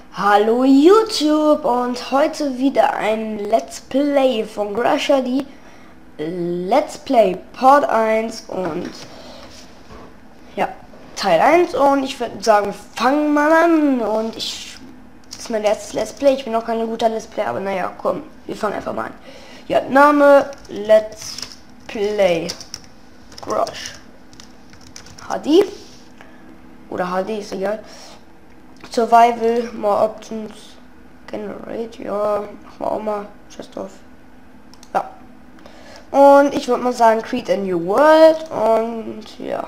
Hallo YouTube und heute wieder ein Let's Play von Grasha, die Let's Play Part 1 und ja, Teil 1 und ich würde sagen, wir fangen mal an und das ist mein letztes Let's Play, ich bin noch kein guter Let's Play, aber naja, komm, wir fangen einfach mal an. Ja, Name Let's Play Grash HD oder HD ist egal. Survival, more options, generate, ja, machen wir auch mal, just off. Ja. Und ich würde mal sagen, create a new world und ja.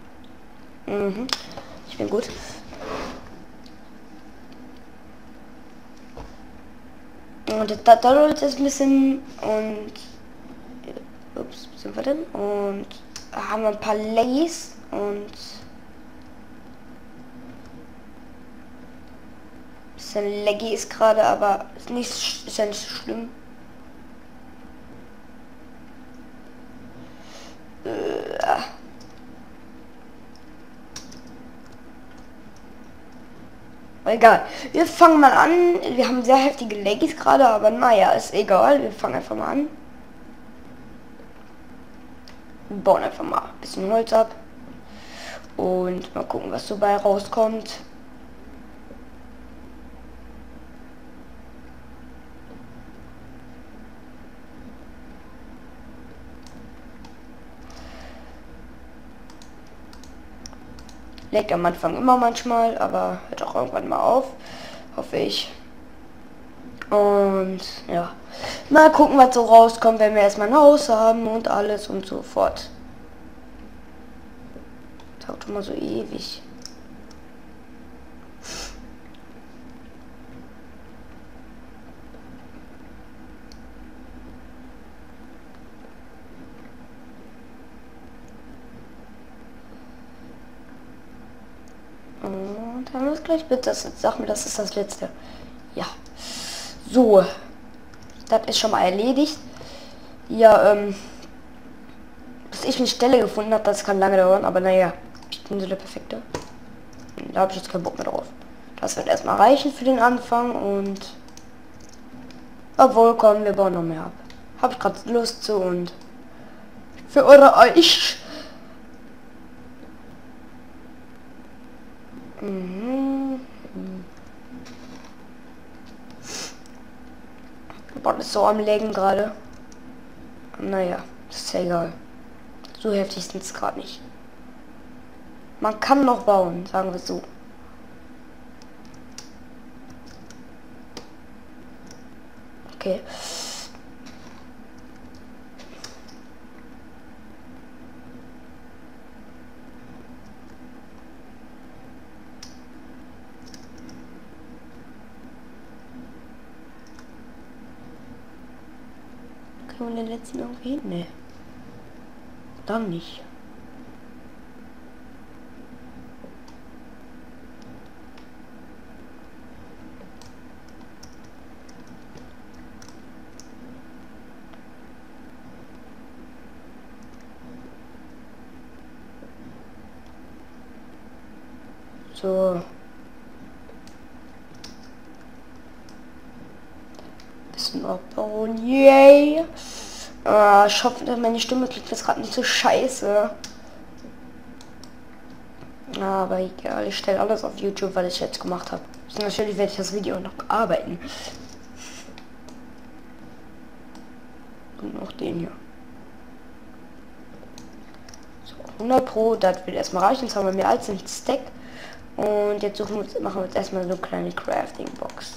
Ich bin gut. Und da dauert es ein bisschen und ups, sind wir denn? Und haben wir ein paar Laggies und bisschen laggy ist gerade, aber ist ja nicht so schlimm. Egal. Wir fangen mal an. Wir haben sehr heftige Laggies gerade, aber naja, ist egal. Wir fangen einfach mal an. Wir bauen einfach mal ein bisschen Holz ab. Und mal gucken, was so bei rauskommt. Leckt am Anfang immer manchmal, aber hört auch irgendwann mal auf. Hoffe ich. Und ja. Mal gucken, was so rauskommt, wenn wir erstmal ein Haus haben und alles und so fort. Dauert immer so ewig. Und haben wir es gleich? Bitte, sag mir, das ist das letzte. Ja. So. Das ist schon mal erledigt. Ja, bis ich eine Stelle gefunden habe, das kann lange dauern, aber naja, ich bin so der Perfekte. Da habe ich jetzt keinen Bock mehr drauf. Das wird erstmal reichen für den Anfang und obwohl, kommen wir bauen noch mehr ab. Habe ich gerade Lust zu und für eure euch. Boah, ist so am Legen gerade. Naja, ist ja egal. So heftig sind es gerade nicht. Man kann noch bauen, sagen wir so. Okay. Können wir den letzten irgendwie hin? Nee. Dann nicht. So. Bisschen abbauen. Yay! Ich hoffe, dass meine Stimme klingt jetzt gerade nicht so scheiße. Aber egal, ich stelle alles auf YouTube, weil ich jetzt gemacht habe. Natürlich werde ich das Video noch bearbeiten. Und noch den hier. So, 100 Pro, das wird erstmal reichen. Jetzt haben wir mehr als einen Stack. Und jetzt machen wir jetzt erstmal so eine kleine Crafting-Box.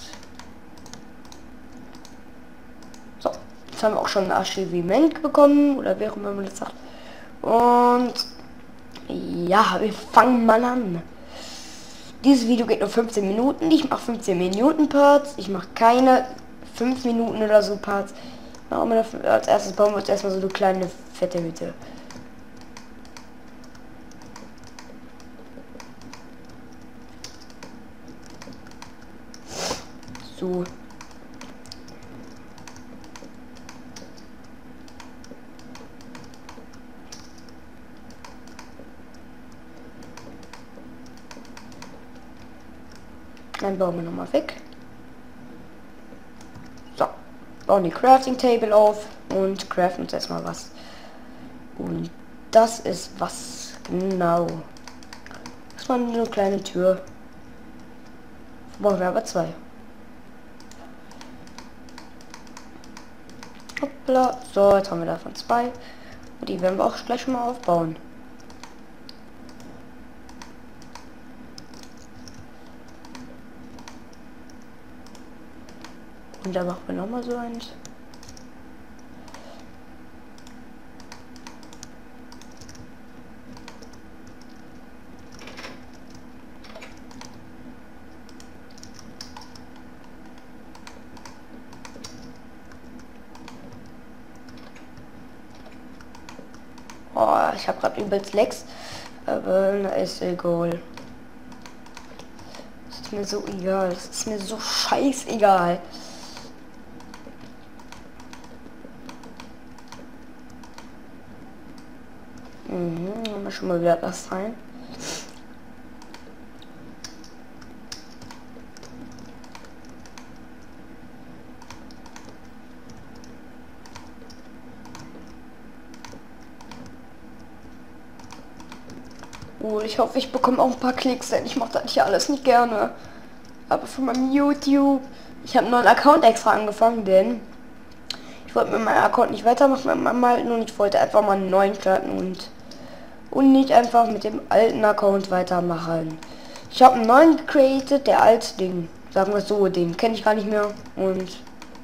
So, jetzt haben wir auch schon ein Archivement bekommen, oder wie auch immer man das sagt. Und ja, wir fangen mal an. Dieses Video geht nur 15 Minuten. Ich mache 15 Minuten Parts. Ich mache keine 5 Minuten oder so Parts. Als erstes bauen wir uns erstmal so eine kleine fette Hütte. So. Dann bauen wir nochmal weg. So, bauen die Crafting Table auf und craften uns erstmal was. Und das ist was genau. Das war eine kleine Tür. Brauchen wir aber 2. Hoppla. So, jetzt haben wir davon 2. Und die werden wir auch gleich schon mal aufbauen. Und da machen wir noch mal so eins. Oh, ich habe gerade übelst Lecks, aber na, ist egal. Das ist mir so egal. Das ist mir so scheißegal. Haben wir schon mal wieder das rein. Ich hoffe, ich bekomme auch ein paar Klicks, denn ich mache das hier alles nicht gerne. Aber von meinem YouTube. Ich habe einen neuen Account extra angefangen, denn ich wollte mit meinem Account nicht weitermachen mit meinem alten und ich wollte einfach mal einen neuen starten und nicht einfach mit dem alten Account weitermachen. Ich habe einen neuen gecreated, der alte Ding, sagen wir so, den kenne ich gar nicht mehr und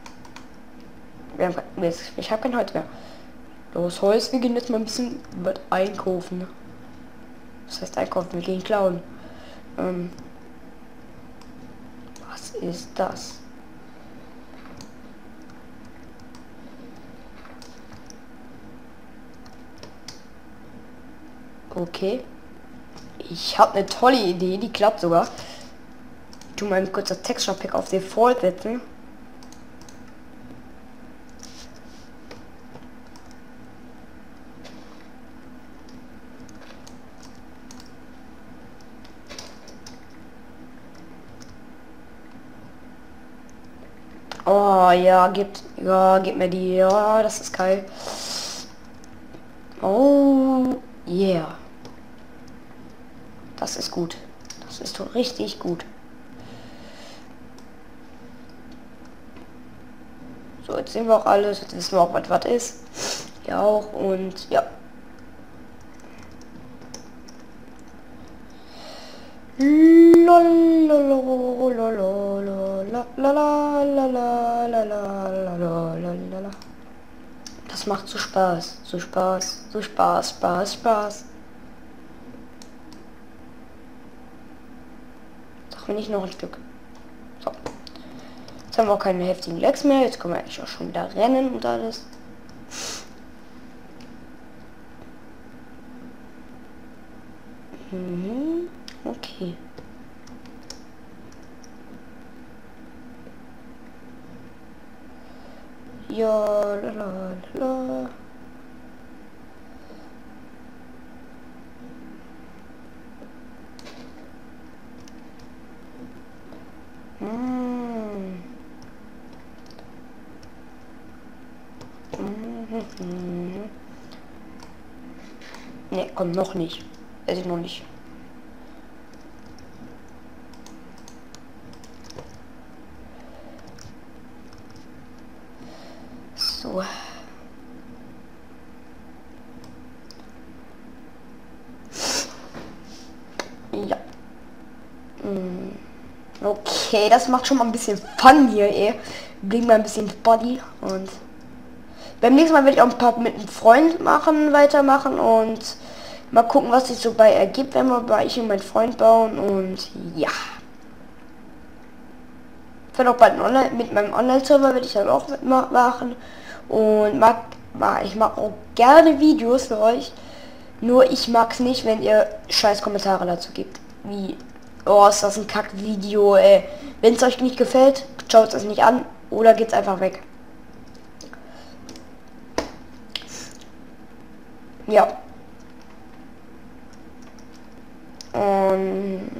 ich habe kein Holz mehr. Los Holz, wir gehen jetzt mal ein bisschen einkaufen. Das heißt einkaufen, wir gehen klauen. Was ist das? Okay. Ich habe eine tolle Idee, die klappt sogar. Ich tue mal kurz das Texture Pack auf Default setzen. Oh ja, gib mir die. Ja, das ist geil. Oh yeah. Das ist gut. Das ist doch richtig gut. So, jetzt sehen wir auch alles. Jetzt wissen wir auch, was ist. Ja auch und ja. Das macht so Spaß, so Spaß, so Spaß, Spaß, Spaß. Doch wenn ich noch ein Stück. So. Jetzt haben wir auch keine heftigen Lags mehr. Jetzt können wir eigentlich auch schon wieder rennen und alles. Okay. Ja, la. Ne, komm, noch nicht. Weiß ich noch nicht. So. Ja. Okay, das macht schon mal ein bisschen Fun hier, ey. Bringen wir ein bisschen Body und beim nächsten Mal werde ich auch ein paar mit einem Freund weitermachen und mal gucken, was sich so bei ergibt, wenn wir bei ich und mein Freund bauen und ja. Ich werde auch bald mit meinem Online-Server werde ich dann auch mitmachen und ich mag auch gerne Videos für euch. Nur ich mag es nicht, wenn ihr scheiß Kommentare dazu gibt. Wie, oh, ist das ein Kack-Video, ey. Wenn es euch nicht gefällt, schaut es nicht an oder geht's einfach weg. Ja. Und